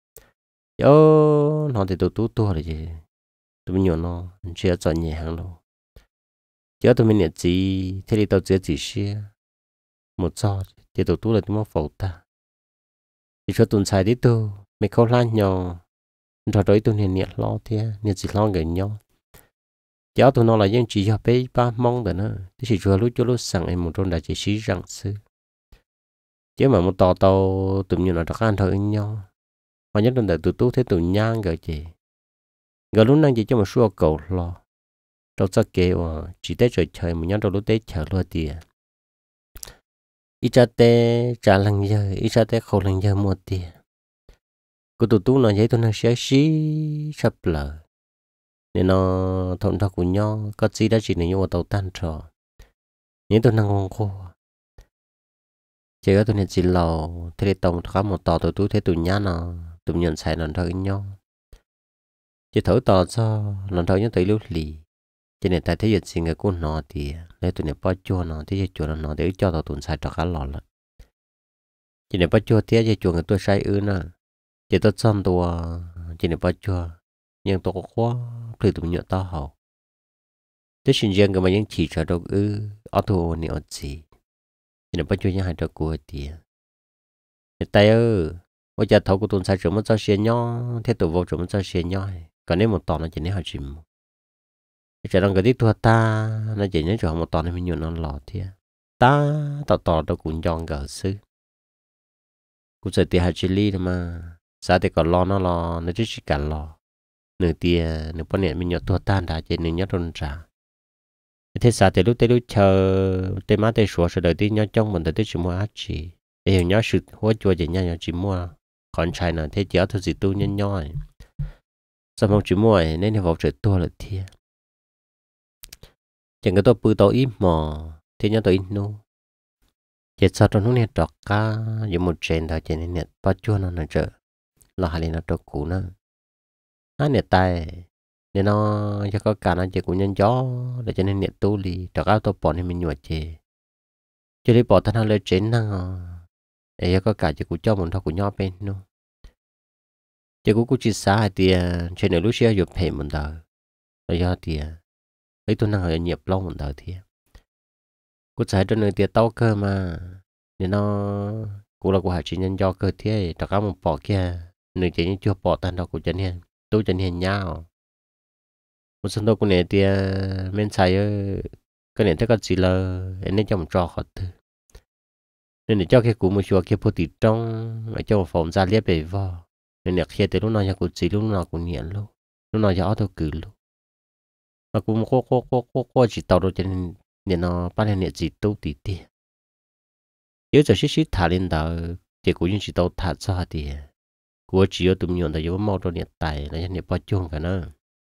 yo nó thì tôi tú tua là gì tôi nhiều nó chỉ ở chọn nhẹ hàng lô chỉ tôi mình nhận gì thế thì tao chỉ chỉ xia một giọt thì tụi tôi là tôi muốn phẫu ta thì cho tuần xài đi tôi mấy câu lan nhỏ rồi đối tôi nhận nhận lo thế nhận gì lo người nhau cháu tôi nói là những chỉ cho bé ba mong được nữa thì chỉ cho lúc cho lúcสั่งem một trong đại chỉ sĩ rằng sư chứ mà một tàu tàu tụi mình là đặc ăn thôi nhau mà nhất là tụi tôi thấy tụi nhang gửi chị gửi lúc năng gì cho một số cầu lo đâu cho kêu chỉ tới trời trời mà nhớ đâu lúc tới chờ luôn tiền ít ra té trả lần giờ ít ra té khâu lần giờ một tiền cô tụi tôi nói vậy tôi nói sẽ xí sắp lờ nên nó thôn thọ của nhau có gì đó chỉ là nhau tàu tan trò những tôi năng ngon khô chỉ có tôi nên chỉ lầu thế tàu có một tàu tụi tôi thấy tụi nhá nó tụi nhận xài lần thôi nhau chỉ thấu tàu cho lần thôi nhá tới lúc lì cho nên tại thế giờ xin cái con nó thì lấy tụi này bao cho nó thế giờ chuột nó để cho tàu tụi xài cho khá lọ lận cho nên bao cho thế giờ chuột người tôi sai ư nè chỉ tôi xong tôi chỉ nên bao cho nhưng tôi có quá thì tụi nhựa to hậu thế xin riêng cái mà những chỉ cho đâu ư ở thu này ở gì chỉ nên bao cho những hai trò của tiền tại ư bây giờ thầu của tụi xài chúng nó cho xe nhau thế tụi vô chúng nó cho xe nhau còn nếu một tòn nó chỉ nên hai chìm chỉ đang cái tiếp thua ta nó chỉ nhớ cho một tòn này mình nhựa nó lọt thế ta tao tỏ đâu cũng chọn gỡ xứ cũng sẽ tiền hai chili mà sao thì còn lo nó lo nó chỉ cả lo nửa tia nửa bao nhiêu mình nhớ tua tan đã chỉ nửa nhớ run trả thế sao thì lúc tới lúc chờ tới má tới sủa rồi đợi tí nhớ trong mình tới tới chỉ mua ác chỉ để nhớ sự hỗ trợ chỉ nhớ chỉ mua còn trai nào thế chỉ ở thôi gì tu nhân nhoi sao mong chỉ mua nên học trời tua là thiệt chẳng có tôi bự tôi ít mò thế nhớ tôi ít nu chỉ sao trong lúc này đọc cá dùng một trên đó chỉ nên bắt chua nó nó chờ là hai nó trâu cũ nữa nó nhiệt tay nên nó cho có cả nó chỉ cũng nhân gió để cho nên nhiệt tu li đọc áo tôi bỏ nên mình nhuộm chè cho đi bỏ thân lên trên năng để có cả chỉ cũng cho mình thôi cũng nhỏ bên luôn chỉ cũng cũng chỉ xa thì trên này lúc xưa dùng hệ mình đời rồi do thì ấy tôi năng ở nhiệt lâu mình đời thì cũng sẽ cho nơi tiệt tao cơ mà nên nó cũng là của hai chị nhân do cơ thế đọc áo một bỏ kia nơi chỉ chưa bỏ tan đâu của chân hiền tôi chân hiền nhau một số tôi cũng này thì men xài cái này thấy có gì là nên cho một trò khó thứ nên để cho cái cụ một số cái phụ tịt trong mà cho một phòng ra liếp bể vào nên là khi tới lúc nào cũng chỉ lúc nào cũng nhện luôn lúc nào cho tôi cử luôn mà cũng có có có có có chỉ tàu đâu cho nên nên nó bắt lên gì tôi tỉ tỉ nếu giờ xí xí thả lên đó thì cũng như chỉ tàu thả ra thì của chỉ ở tụi mình là vô mau trong điện tài là nhận bao chung cả nữa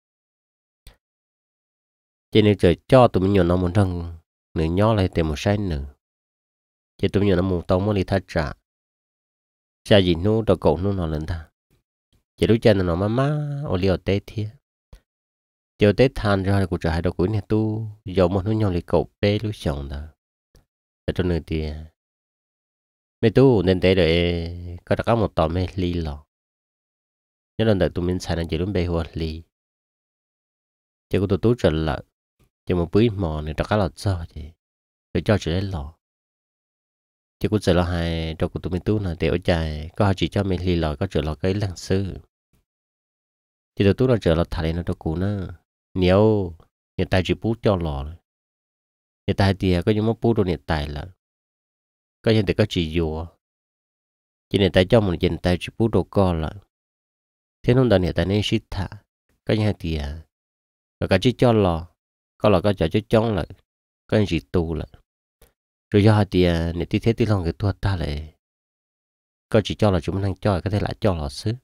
cho nên trời cho tụi mình nó muốn rằng nửa nhỏ lại tìm một sai nữa chỉ tụi mình nó muốn tao muốn đi thắt trả xa gì nó đâu cậu nó nó lên ta chỉ lúc chân nó má má ở liều tết thiệt chiều tết than rồi của trời đâu cuối này tu dầu một nó nhỏ lại cậu tê lúc sống đó cho nên thì mấy tu nên tết rồi có đặt một tòa mấy ly lọ nhớ lần đầu tụi mình xài là chỉ lúc bê hoa ly chỉ có tụi tú trở lại chỉ một bữa mò này đặt cá lọt sao chứ để cho trở lên lọ chỉ có trở là hai đâu của tụi mình tu là để ở chạy có chỉ cho mình ly lọ có trở là cái lăng sư chỉ tụi tú là trở là thả lên nó đâu cũ nữa nếu hiện tại chỉ bút cho lò hiện tại thì có những món bút đồ hiện tại là có hiện tại có chỉ dùa chỉ hiện tại cho mình hiện tại chỉ bút đồ co là thế nên hiện tại nên shit thả có những thì rồi cả chỉ cho lò có là có cho cho chong lại có những gì tu lại rồi do thì này tí thế tí lòng cái tua ta lại có chỉ cho là chúng mình cho có thể lại cho lò xứ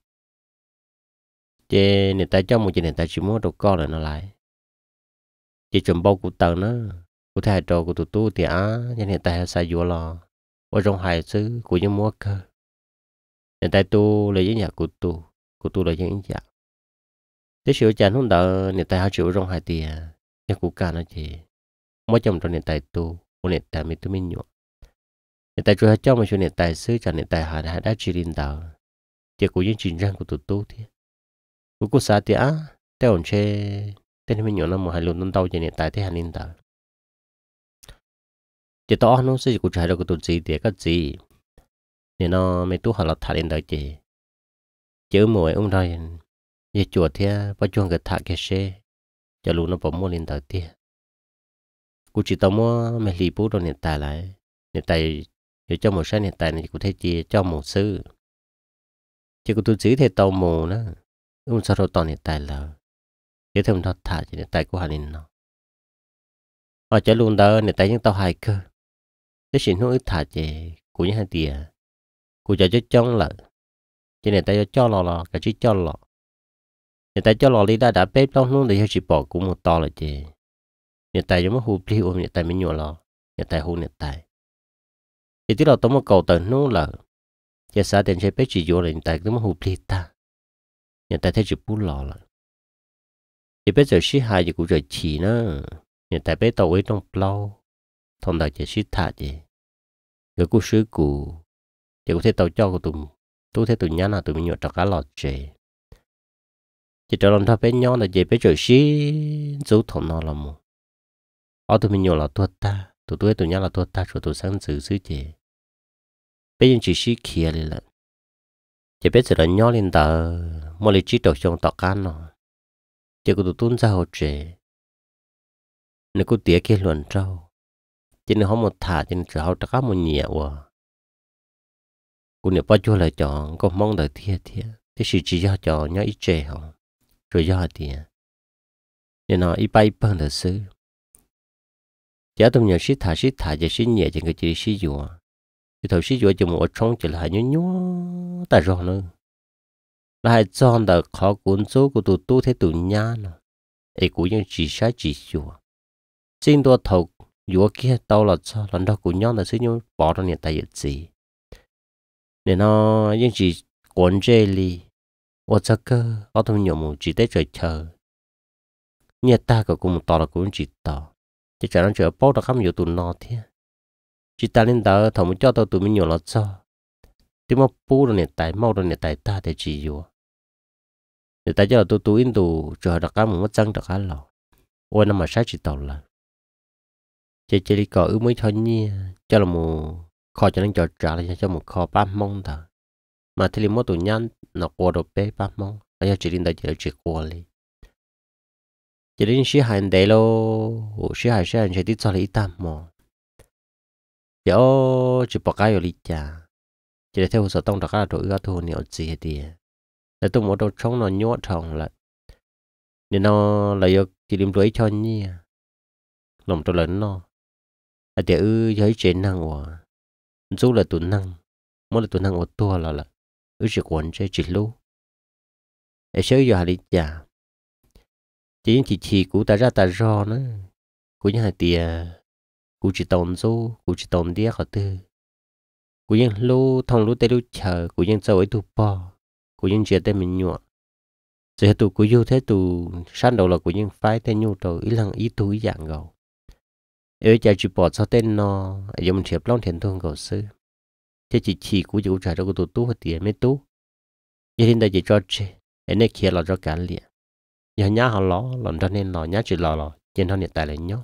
chế người ta cho một chuyện người ta chỉ muốn đồ con là nó lại chỉ chuẩn bao của tàu nó của thầy trò của tụi tôi thì á cho nên ta sai vô lo ở trong hai xứ của những mua cơ người ta tu là những nhà của tu của tu là những nhà thế sự chán không đỡ người ta hai triệu trong hai tiền nhà của cả nó chỉ mỗi trong trong người ta tu của người ta mới tu mình nhọ người ta cho cho một số người ta xứ cho người ta hai hai đã chỉ linh đạo chỉ của những chuyện riêng của tụi tôi thì của cô xã thì á theo ổn chế tên mình nhỏ nó một hai lần nó đau cho nên tại thế hành linh đạo chỉ tao nó sẽ của trái đâu của tụi gì thì cái gì nên nó mấy tú họ là thả lên đó chị chữ mùi ông đây như chuột thế bao chuông cái thả cái xe cho luôn nó bỏ mua lên đó thì cô chỉ tao mua mấy lì bút rồi hiện tại lại hiện tại để cho một sáng hiện tại này cũng thấy chị cho một sư chỉ của tụi gì thì tao mù nữa ông sao đâu toàn hiện tại là để thêm nó thả chỉ hiện tại của hành linh nó họ cho luôn đó hiện tại những tao hài cơ thế xin nó ít thả chị của những hai tiền của cho cho trong là cho nên ta cho lò lò cái chỉ cho lò người ta cho lò đi đã đã bếp lâu luôn để chỉ bỏ cũng một to là chị người ta giống như hụt đi ôm người ta mới nhọ lò người ta hụt người ta thì tí là tôi một cầu tận nó là giờ sao tiền chơi bếp chỉ vô là người ta cứ một hụt đi ta người ta thấy chỉ bút lò là thì bây giờ xí hai thì cũng rồi chỉ nữa người ta bếp tàu ấy trong lâu thông đại chỉ xí thả chị người cô sư cụ thì có thể tàu cho của tụi tôi thấy tụi nhá là tụi mình nhọ trọc cá lọt chè chỉ cho lòng thà bé nhỏ là chỉ bé trời xí chú thằng nó là một ở tụi mình nhọ là tua ta tụi tôi tụi nhá là tua ta rồi tụi sáng giữ xứ chè bé những chỉ xí kia lên là chỉ bé giờ là nhỏ lên tờ mua lấy chỉ đầu trong tọt cá nó chỉ có tụi tuôn ra hồ chè nếu có tía kia luồn trâu chỉ nếu không một thả chỉ nếu họ trắc cá một nhẹ quá cô nếu bao nhiêu lời chọn có mong đợi thiệt thiệt thế sự chỉ do cho nhau ít trẻ họ rồi do tiền nên nó ít bay bằng được xứ giá tụi nhiều shit thả shit thả giờ shit nhẹ chỉ người chỉ shit dùa thì thôi shit dùa chỉ một trong chỉ là nhú nhú tại rồi nữa là hai chọn được khó cuốn số của tụi tu thế tụi nhá nó ấy cũng như chỉ sai chỉ dùa xin tôi thầu dùa kia tao là cho lần đó của nhau là sẽ như bỏ ra nhiệt tài gì nên nó những chỉ cuốn dê li我这个我都有冇只得在chờ nhiệt taក៏cũng tỏ là cũng chỉ tỏ chỉ cho nó chờ bao đó không nhiều tụi nó thế chỉ ta lên đó thằng cho tao tụi mình nhiều lắm cho thì mà bố rồi nhiệt tài mau rồi nhiệt tài ta để chỉ vô nhiệt tài cho tụi tụi in tụi chờ đặc cá một mất trăng đặc cá lò ôi nó mà sai chỉ tàu là chỉ chỉ đi cọ ứ mới thôi nhỉ cho là một kho cho nên cho trả lại cho một kho ba mông thôi mà thì mỗi tụi nhăn nó qua được bé ba mông bây giờ chỉ đến đây chỉ là chỉ qua đi chỉ đến sĩ hành đấy lo sĩ hành sĩ hành chỉ đi cho lấy tam mò giờ chỉ bỏ cái vào đi chả chỉ để theo sở tông đặc là đội gác thu nhiều gì thì để tôi mỗi đồ trống nó nhốt thòng lại nên nó lại chỉ điểm đuổi cho nhỉ lòng tôi lớn nó à để ư giấy trên năng của dù là tụi năng mỗi là tụi năng của tôi là là ư chỉ quấn chơi chỉ lú để sớm giờ đi chả chỉ chỉ chỉ cú ta ra ta ro nữa cú như hai tia cú chỉ tồn số cú chỉ tồn đĩa họ tư cú những lú thông lú tê lú chờ cú những châu ấy tụ bò cú những chia tê mình nhọ giờ tụ cú yêu thế tụ san đầu là cú những phái tê nhu đầu ý lăng ý tụ ý dạng gầu ơi cha chỉ bỏ cho tên nó dùng thiệp long thiền thương gầu sư thế chỉ chỉ cú chỉ cú trả cho cú tụ tú hoặc tiền mấy tú giờ hiện tại chỉ cho chơi anh ấy kia là cho cả liền giờ nhá họ ló lần ra nên lò nhá chỉ lò lò trên thằng hiện tại là nhó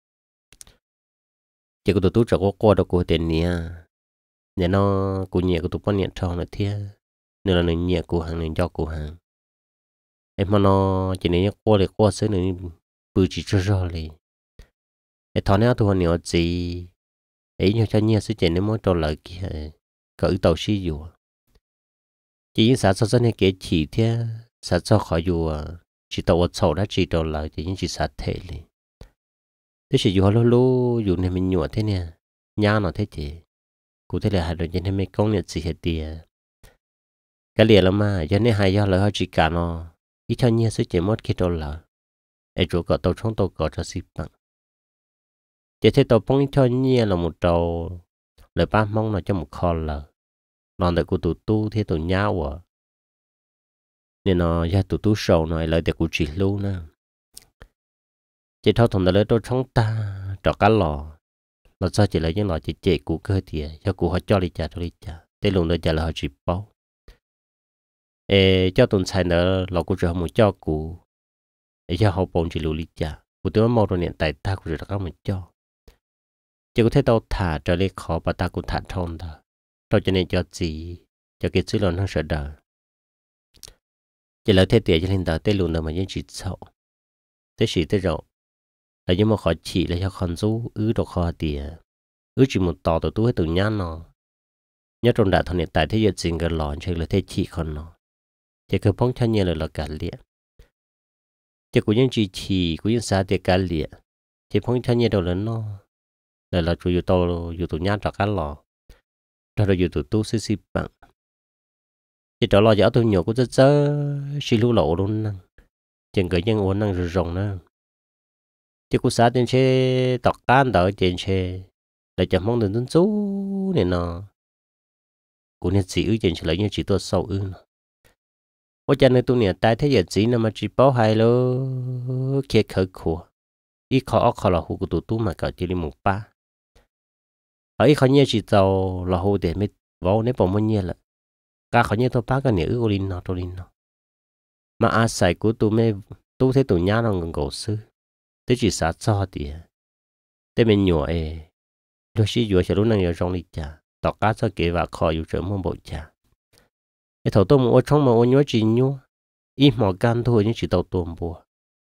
chỉ có tụi tôi cho có qua đâu có tiền nè nên nó cũng nhẹ của tụi con nhẹ tròn là thế nên là nó nhẹ của hàng nên cho của hàng em mà nó chỉ nên qua để qua xứ này bự chỉ cho rồi liền em thằng này tụi nó gì ấy như cho nhẹ xứ chỉ nên mỗi trò lại kia có ưu tàu xí dù chỉ những xã cho dân này kể chỉ thế xã cho khỏi dù chỉ tàu ở sầu đã chỉ tàu lại thì những chỉ sát thể liền, thế chỉ dù lô lô dù này mình nhọ thế nè, nhá nó thế chị, cụ thể là hai đứa nhân mấy công nhận gì hết tiền, cái liền là mà cho nên hai do là họ chỉ cả nó, ít cho nhiên sẽ chỉ mất cái tàu lại, ai chủ có tàu trong tàu có cho xịt bằng, chỉ thấy tàu bông cho nhiên là một tàu, lời ba mong là cho một kho là, còn để cụ tụ tu thế tụ nhau à. Nên nó ra tụi tú sầu này lại để cụ chỉ luôn nè chỉ thao thằng đó lấy tôi chống ta cho cá lò nó sao chỉ lấy những lò chỉ chế cụ cơ thì cho cụ họ cho đi trả cho đi trả thế luôn đó trả là họ chỉ bao ê cho tuần sai nữa lò cụ cho họ muốn cho cụ để cho họ bồn chỉ luôn đi trả cụ tôi mau rồi hiện tại ta cũng được các mình cho chỉ có thể tao thả trở lên khó và ta cũng thả thon đó tao cho nên cho gì cho cái chữ nó sợ đời chỉ là thế tiền cho nên đó tê luôn là mà những chuyện xấu thế chỉ thế rồi là những mà khó chỉ là cho con số ứ đồ khó tiền ứ chỉ một tỏ tụi tôi từ nhá nó nhớ trong đại thằng hiện tại thế giờ xin cái lòn chơi là thế chỉ con nó chỉ cứ phong cho nhiều là là cả liền chỉ của những chỉ chỉ của những xã thì cả liền chỉ phong cho nhiều đâu là nó là là chủ yếu tàu yếu tụi nhá cho cả lò rồi yếu tụi tôi xí xí bằng chỉ đó là giờ tôi nhiều cũng rất rất xí lú lộ luôn nè chừng cái nhân uốn năng rồi rồng nè chỉ có xã trên xe tọt tan đỡ trên xe để chậm mong đến đến số này nọ cũng nên chỉ ư trên xe lấy như chỉ tôi sâu ư có cho nên tôi này tại thế giờ chỉ nằm mà chỉ bảo hai lô kia khởi khổ ít khó khó là hồ của tụi tôi mà cả chỉ đi một ba ở ít khó nhớ chỉ tàu là hồ để mới vào nếu bỏ mua nhớ là cả khó nhớ tôi ba cái nữa ư linh nó tôi linh nó mà à sai của tụi mày tôi thấy tụi nhá nó gần cổ sư thế chỉ sát cho thì thế mình nhỏ ấy đôi khi vừa sẽ lúc nào trong lịch trả tỏ cá cho kế và khỏiอยู่ trở mong bộ trả cái thầu tôi mua trong mà ô nhớ chỉ nhua ít mỏ gan thôi nhưng chỉ tàu tuồng bùa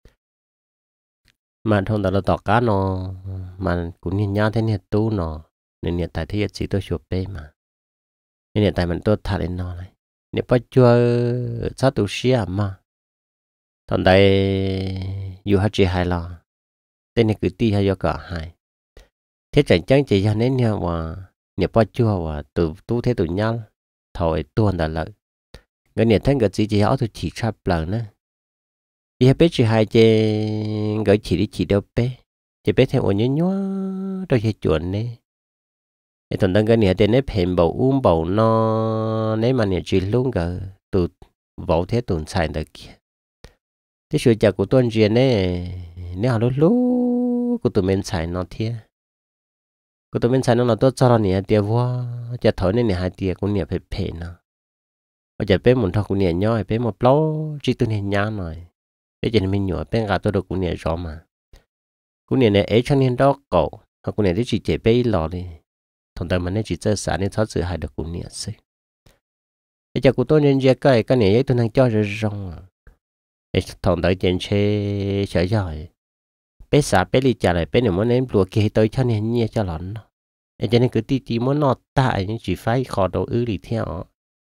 mà thông đó là tỏ cá nó mà cũng nhìn nhau thế này tu nó nên hiện tại thế chỉ tôi chụp bê mà nên hiện tại mình tôi thả lên nó này nếu bắt chua sát tu xia mà thằng đây dù hết chỉ hai lo tên này cứ ti hay do cả hai thế chẳng chẳng chỉ cho nên nhau mà nếu bắt chua và từ tu thế tụi nhau thôi tuần đã lợi người này thấy cái gì chỉ áo tôi chỉ chắp lần nữa đi bé chỉ hai chê gửi chỉ đi chỉ đâu bé chỉ bé thêm ổn nhớ nhớ đôi khi chuẩn nè cái thằng đang cái này tên nếp hẹn bầu uống bầu no nếu mà nhà chỉ luôn cả tụt vỗ thế tụt xài được kia thế sự chả của tuần riêng nè nếu họ lúc lúc của tụi mình xài nó thế của tụi mình xài nó là tốt cho nó nè tiền vua chả thổi nên nè hai tiền của nè phải phê nó bây giờ bé muốn thọ của nè nhoi bé một lâu chỉ tụi nè nhá rồi bây giờ mình nhồi bé gà tôi được của nè rõ mà của nè này ấy cho nên đó cậu hoặc của nè thì chỉ chế bé lò đi thằng ta mà nên chỉ chơi xả nên thoát sự hại được của nè xí bây giờ của tôi nên chơi cái cái này ấy tôi đang cho rồi rong ấy thằng tới trên xe sợ rồi bé xả bé đi trả lại bé này muốn em lùa kia tới cho nên nhẹ cho lỏng nó ấy cho nên cứ tí tí muốn nọt tại nhưng chỉ phải khó đầu ứ đi theo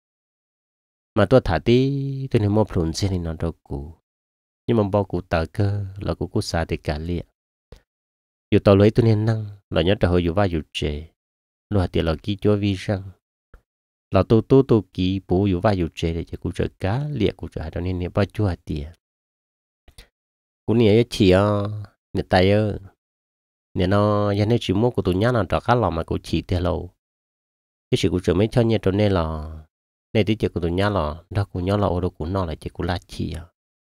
mà tôi thả tí tôi nên mua phun xe nên nó đâu cũ nhưng mà bao cụ tờ cơ là cụ cụ xả thì cả liệt dù tàu lưới tôi nên năng là nhớ trở hồi dù vai dù trễ luôn hạt tiền là ký cho vi răng là tu tu tu ký bố dù vai dù trễ để cho cụ trở cá liệt cụ trở cho nên nếu bao chua hạt tiền cụ này chỉ à nè tay ơ nè nó giờ này chỉ mua của tụi nhá nó trở cá lò mà cụ chỉ tiền lâu cái sự cụ trở mấy cho nhẹ cho nên là này tí chuyện của tụi nhá lò đó cụ nhá lò ô đâu cụ nó là chỉ cụ lá chỉ à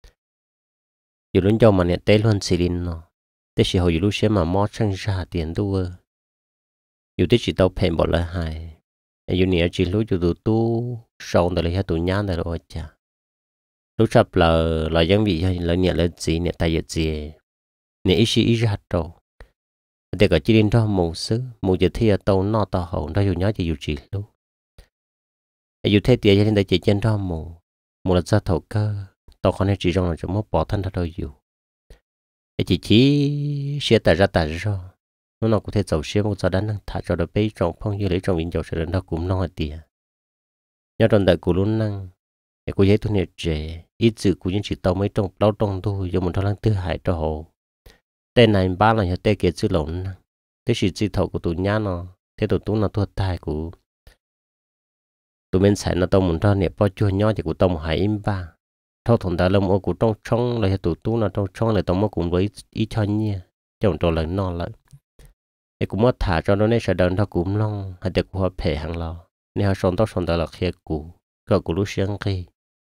dù luôn cho mà nè té luôn xì linh nó té chỉ hồi dù lúc xem mà mót sang ra tiền đua dù té chỉ tao phèn bỏ lại hai dù nè chỉ lúc dù tụi tu sòng đời là tụi nhá đời rồi chả lúc sắp là là dân bị là nè là gì nè tay giật gì nè ít ít ra đâu để có chỉ đến đó mù sứ mù giờ thì tao nó tao hậu đó dù nhá chỉ dù chỉ lúc dù thế tiền cho nên để chỉ trên đó mù mù là ra thầu cơ tao không nên chỉ trong là chỉ muốn bỏ thân thôi dù chỉ chỉ xe tài ra tài ra nó nó có thể giàu xe một giờ đánh năng thả cho được bấy trong phong như lấy trong viên dầu sẽ nó cũng nói tiền nhớ trong đại của luôn năng để cô giấy tôi nhớ trẻ ít sự của những chỉ tao mấy trong lâu trong tôi do một thằng lăng tư hại cho hồ tên này ba là tên kia chữ lộn thế sự chỉ thầu của tụi nhá nó thế tụi tú nó thua tài của tụi mình xài nó tao muốn cho nẹp bao chua nhỏ thì của tao một hai im ba thâu thằng ta lâm ô của trong trong là tụi tú nó trong trong là tao mới cùng với ít cho nhia trong trò lần non lại để cũng mất thả cho nó nên sẽ đần thao cũng long hay để của họ phê hàng lò nên họ sống tao sống tao là khe cũ cái của lúc sáng khi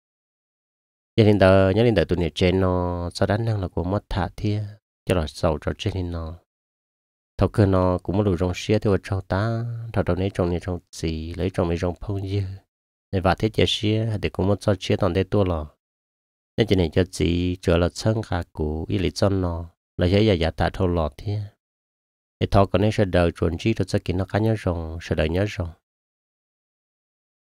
gia đình tao nhớ đến tụi tụi này trên nó sau đó năng là của mất thả thia cho là sầu cho trên nó thầu cơ nó cũng mới đủ trong xe thì ở trong ta thầu đầu này trong này trong gì lấy trong mấy trong phong dư để vào thế chế xe để cũng muốn cho xe toàn đây tua lò nên chỉ này cho gì trở là sân gà cũ ý lý cho nó là giấy giả giả tạ thâu lọt thế để thọ còn nên sẽ đợi chuẩn chỉ cho sẽ kiến nó cá nhớ rồng sẽ đợi nhớ rồng